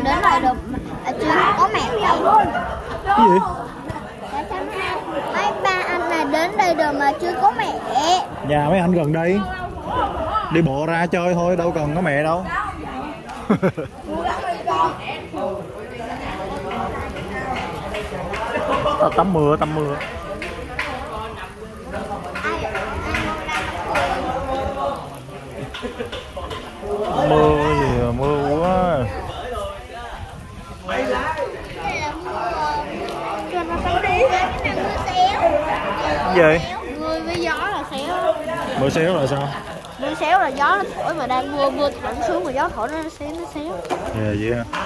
đến đây được chưa có mẹ đâu. Cái gì? Mấy ba anh này đến đây được mà chưa có mẹ. Nhà mấy anh gần đây. Đi bộ ra chơi thôi, đâu cần có mẹ đâu. Tắm mưa, tắm mưa. Mưa gì mà mưa quá. Gì? Mưa với gió là xéo. Mưa xéo là sao? Mưa xéo là gió nó thổi mà đang mưa, mưa thổi xuống mà gió thổi nó xéo, nó xéo. Yeah, vậy hả?